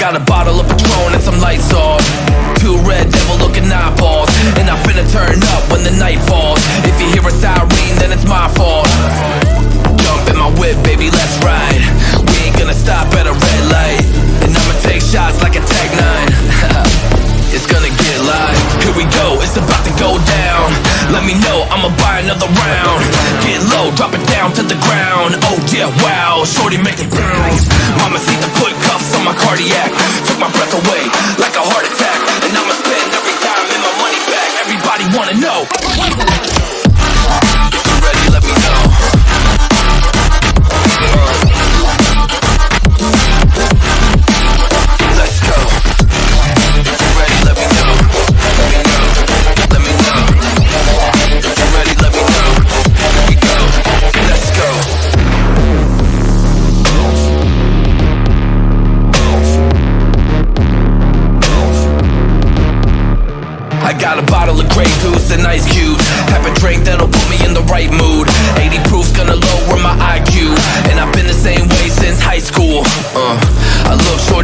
got a bottle of Patron and some lights off, two red devil looking eyeballs, and I'm finna turn up when the night falls. If you hear a siren, then it's my fault. Jump in my whip, baby, let's ride. We ain't gonna stop at a red light, and I'ma take shots like a Tag 9. It's gonna get live. Here we go, it's about to go down. Let me know, I'ma buy another round. Get low, drop it down to the ground. Oh yeah, wow, shorty make it bounce. Mama see the put cuffs on my cardiac. Took my breath away like a heart attack. And I'ma spend every dime and my money back. Everybody wanna know. If you're ready, let me know. Let's go. If you're ready, let me know. Let me know. Let me know. If you're ready, let me know. Here we go. Let's go. I got a bottle of Grey Goose and ice cubes. Have a drink that'll put me in the right mood. 80 proof's gonna lower my IQ, and I've been the same way since high school. I look short